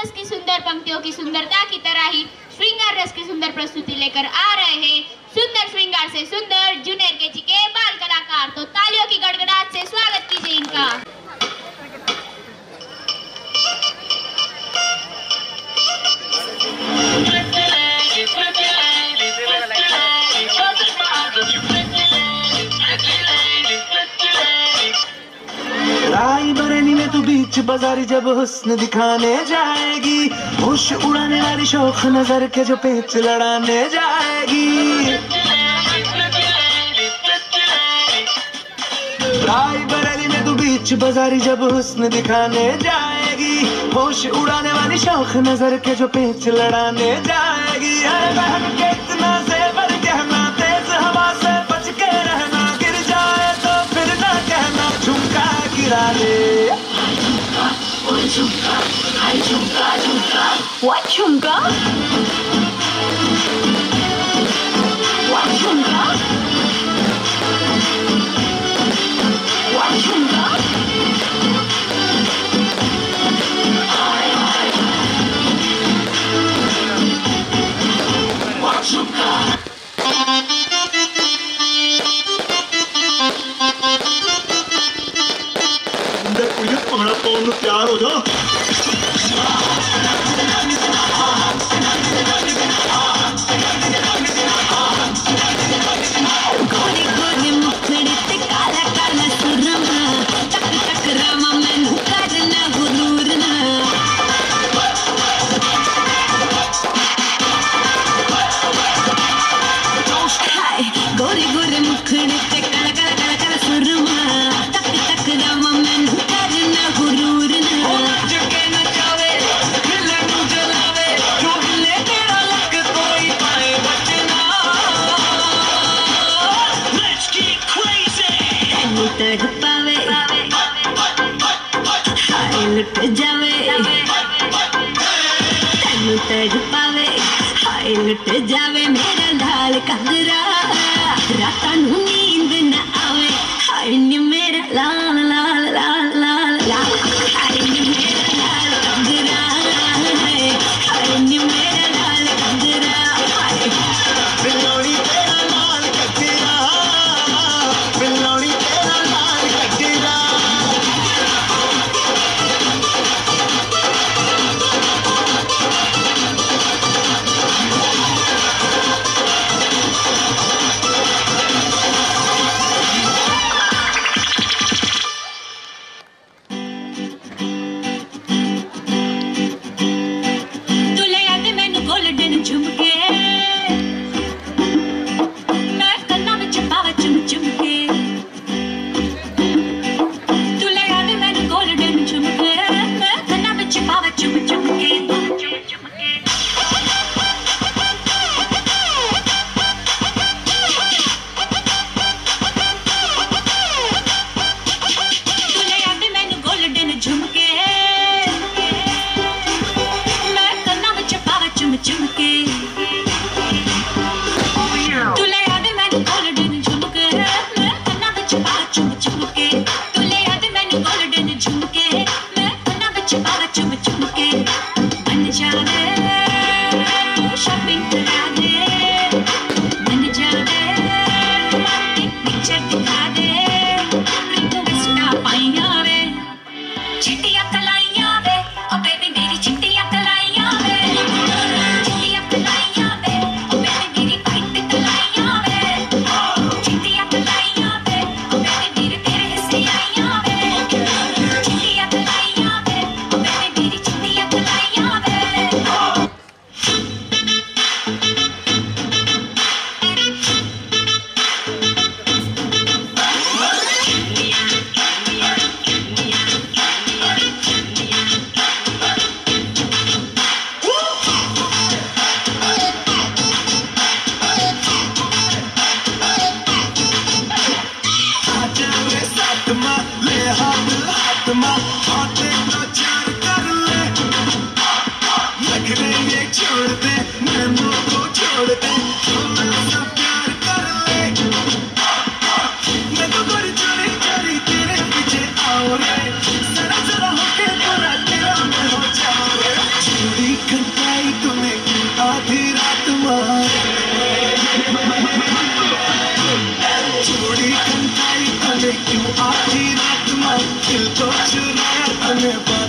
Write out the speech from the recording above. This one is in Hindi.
रस की सुंदर पंक्तियों की सुंदरता की तरह ही श्रृंगार रस की सुंदर प्रस्तुति लेकर आ रहे हैं सुंदर श्रृंगार से सुंदर जूनियर केजी के बाल कलाकार। तो तालियों की गड़गड़ाहट से स्वागत कीजिए इनका। रायबरेली में तू बीच बाजारी जब हुस्न दिखाने जाएगी, होश उड़ाने वाली शौक नजर के जो पेच लड़ाने जाएगी। रायबरेली में तू बीच बाजारी जब हुस्न दिखाने जाएगी, होश उड़ाने वाली शौक नजर के जो पेच लड़ाने जाएगी। अरे बहन के इतना ज़ेवर कहना, तेज हवा से बच के रहना, गिर जाए तो फिर ना कहना झुमका गिरा दे। झुमका, हाय झुमका, झुमका, What झुमका? What झुमका? What झुमका? What झुमका? भंगड़ा पाउन ਨੂੰ ਤਿਆਰ ਹੋ ਜਾ। गोरे गोरे मुखड़े ते काला काला सुरमा, टक टक रामा मैनू करना गुरूर ना। हाय गोरे गोरे मुखड़े ते काला काला काला काला सुरमा, टक टक रामा मैनू करना गुरूर ना। जगे न जावे हिले नू जलावे, जो हिले तेरा लक कोई पाए बचना। तैनू तड़ पावे हाय लुट जावे, तैनू तड़ पावे हाय लुट जावे मेरा लाल घाघरा। रातां नू नींद न आवे हाय नी मेरा लाल लाल लाल लाल लाल, हाय नी मेरा लाल घाघरा, हाय नी मेरा लाल घाघरा। बिल्लोड़ी तेरा लाल घाघरा, बिल्लोड़ी तेरा लाल घाघरा। खनकाई तूने क्यों आधी रात मार, चूड़ी खनकाई तूने क्यों आधी रात मार, दिल को चुराया तूने